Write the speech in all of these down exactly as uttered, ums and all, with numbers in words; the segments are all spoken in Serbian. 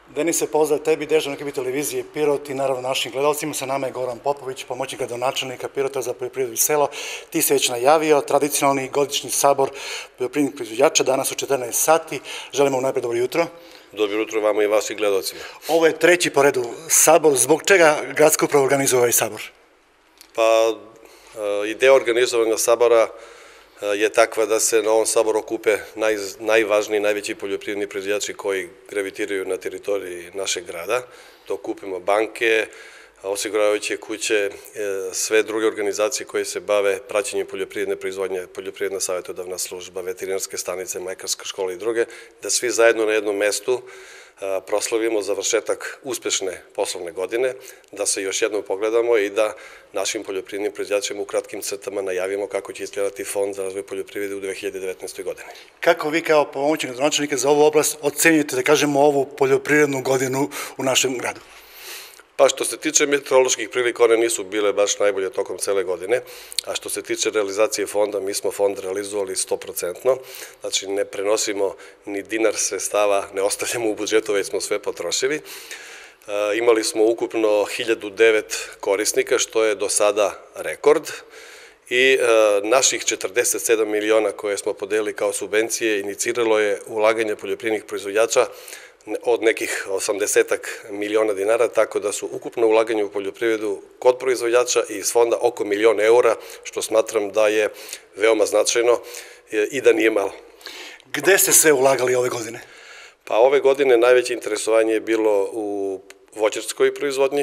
Denise, pozdrav tebi, Dežan ekipi televizije Pirot i naravno našim gledalcima. Sa nama je Goran Popović, pomoćnik gradonačelnika Pirota za poljoprivredu i selo. Ti se već najavio, tradicionalni godišnji sabor poljoprivrednih proizvođača, danas u četrnaest sati. Želimo vam najprej dobro jutro. Dobro jutro vama i vas i gledalcima. Ovo je treći po redu sabor. Zbog čega gradska uprava organizuje ovaj sabor? Pa, ideja organizovanja sabora je takva da se na ovom saboru okupe najvažniji, najveći poljoprivredni proizvođači koji gravitiraju na teritoriji našeg grada. To okupimo banke, osiguravajuće kuće, sve druge organizacije koje se bave praćenjem poljoprivredne proizvodnje, poljoprivredna savjetodavna služba, veterinarske stanice, majkarska škola i druge, da svi zajedno na jednom mestu proslavimo završetak uspešne poslovne godine, da se još jednom pogledamo i da našim poljoprivrednim proizvođačima u kratkim crtama najavimo kako će izgledati Fond za razvoj poljoprivrede u dve hiljade devetnaestoj. godini. Kako vi kao pomoćnik gradonačelnika za ovu oblast ocenjujete, da kažemo, ovu poljoprivrednu godinu u našem gradu? Pa što se tiče meteoroloških prilika, one nisu bile baš najbolje tokom cele godine, a što se tiče realizacije fonda, mi smo fond realizovali sto procentno, znači ne prenosimo ni dinar sredstava, ne ostavljamo u budžetu, već smo sve potrošili. Imali smo ukupno hiljadu devet korisnika, što je do sada rekord, i naših četrdeset sedam miliona koje smo podelili kao subvencije iniciralo je ulaganje poljoprivrednih proizvođača od nekih osamdesetak miliona dinara, tako da su ukupno ulaganje u poljoprivredu kod proizvođača i iz fonda oko milion eura, što smatram da je veoma značajno i da nije malo. Gde ste sve ulagali ove godine? Pa ove godine najveće interesovanje je bilo u voćarskoj proizvodnji.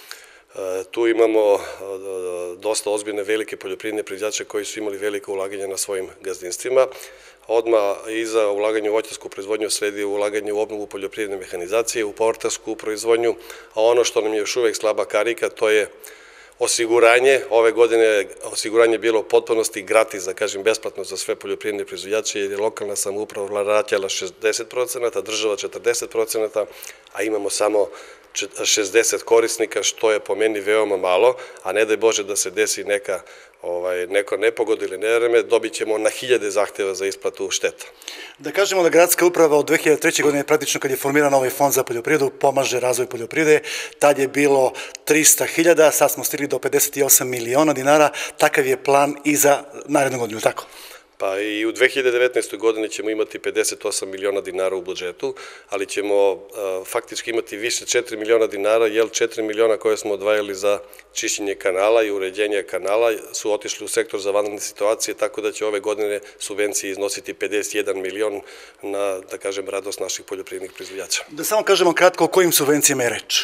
Tu imamo dosta ozbiljne velike poljoprivredne proizvođače koji su imali velike ulaganje na svojim gazdinstvima. Odmah iza ulaganja u voćarsku proizvodnju sledi ulaganje u obnovu poljoprivredne mehanizacije, u povrtarsku proizvodnju, a ono što nam je još uvek slaba karika, to je osiguranje. Ove godine osiguranje je bilo u potpunosti gratis, da kažem besplatno za sve poljoprivredne proizvođače, jer je lokalna samouprava vraćala šezdeset procenata, država četrdeset procenata, a imamo samo šezdeset korisnika, što je po meni veoma malo, a ne daj Bože da se desi neka neko nepogoda ili nevreme, dobit ćemo na hiljade zahteva za isplatu šteta. Da kažemo da gradska uprava od dve hiljade treće. godine praktično kad je formiran ovaj fond za poljoprivredu pomaže razvoj poljoprivrede, tad je bilo trista hiljada, sad smo stigli do pedeset osam miliona dinara, takav je plan i za narednu godinu, tako? Pa i u dve hiljade devetnaestoj. godini ćemo imati pedeset osam miliona dinara u budžetu, ali ćemo faktički imati više četiri miliona dinara, jer četiri miliona koje smo odvajali za čišćenje kanala i uređenje kanala su otišli u sektor za vanredne situacije, tako da će ove godine subvencije iznositi pedeset jedan milion na, da kažem, radost naših poljoprivrednih proizvođača. Da samo kažemo kratko o kojim subvencijama je reč?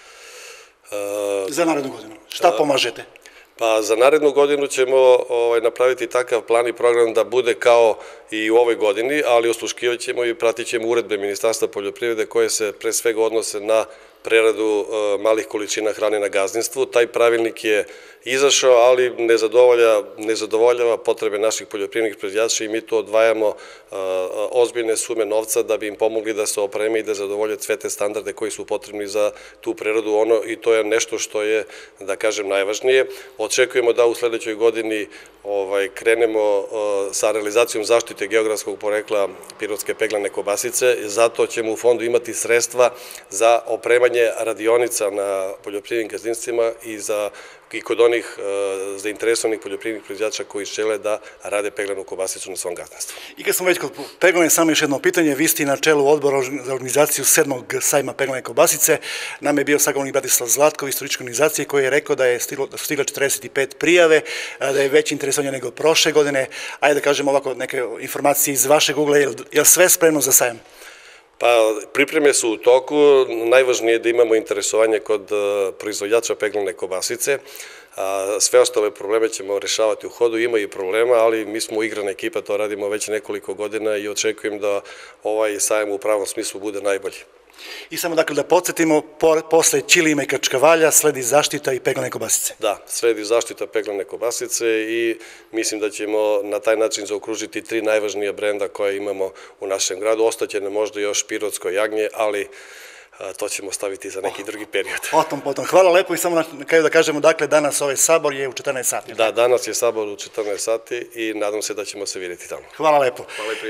Za narednu godinu. Šta pomažete? Pa za narednu godinu ćemo napraviti takav plan i program da bude kao i u ovoj godini, ali osluškivat ćemo i pratit ćemo uredbe Ministarstva poljoprivrede koje se pre svega odnose na preradu malih količina hrane na gazdinstvu. Taj pravilnik je izašao, ali ne zadovoljava potrebe naših poljoprivrednih proizvođača i mi tu odvajamo ozbiljne sume novca da bi im pomogli da se opreme i da zadovolje sve te standarde koji su potrebni za tu preradu, i to je nešto što je, da kažem, najvažnije. Očekujemo da u sledećoj godini krenemo sa realizacijom zaštite geografskog porekla pirotske peglane kobasice, zato ćemo u fondu imati sredstva za opremanje radionica na poljoprivrednim gazdinstvima i za i kod onih zainteresovanih poljoprivrednih proizvođača koji žele da rade peglanu kobasicu na svom gazdinstvu. I kad smo već kod peglane, samo još jedno pitanje, vi ste na čelu odbora za organizaciju sedmog sajma peglane kobasice, nam je bio sagovornik Bratislav Zlatko, istoričke organizacije, koji je rekao da su stigle četrdeset pet prijave, da je veće interesovanje nego prošle godine. Ajde da kažemo ovako neke informacije iz vašeg ugla, je li sve spremno za sajam? Pa pripreme su u toku, najvažnije je da imamo interesovanje kod proizvođača peglane kobasice, sve ostale probleme ćemo rešavati u hodu, ima i problema, ali mi smo igrana ekipa, to radimo već nekoliko godina i očekujem da ovaj sajam u pravom smislu bude najbolji. I samo dakle da podsjetimo, posle ćilima i kačkavalja sledi zaštita i peglane kobasice. Da, sledi zaštita peglane kobasice i mislim da ćemo na taj način zaokružiti tri najvažnija brenda koje imamo u našem gradu. Ostaće nam možda još pirotsko jagnje, ali to ćemo staviti za neki drugi period. Potom, potom. Hvala lepo i samo na kraju da kažemo, dakle, danas ovaj sabor je u četrnaest sati. Da, danas je sabor u četrnaest sati i nadam se da ćemo se vidjeti tamo. Hvala lepo. Hvala i prijatno.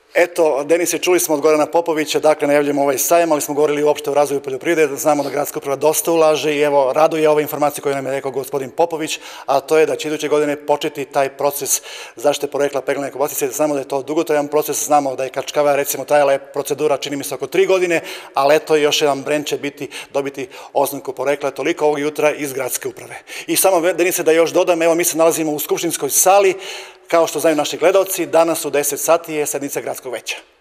Eto, Denise, čuli smo od Gorana Popovića, dakle najavljujemo ovaj sajam, ali smo govorili uopšte o razvoju poljoprivrede, znamo da gradska uprava dosta ulaže i evo, raduje ova informacija koju nam je rekao gospodin Popović, a to je da će iduće godine početi taj proces zaštite porekla peglane kobasice. Znamo da je to dugotrajan proces, znamo da je Kačkava recimo trajala je procedura čini mi se oko tri godine, ali eto još jedan brend će biti, dobiti oznaku porekla, toliko ovog jutra iz gradske uprave. I samo, Denise, da još dodam, evo mi se nalazimo u skupštinskoj sali. Kao što znaju naši gledalci, danas u deset sati je sednica gradskog veća.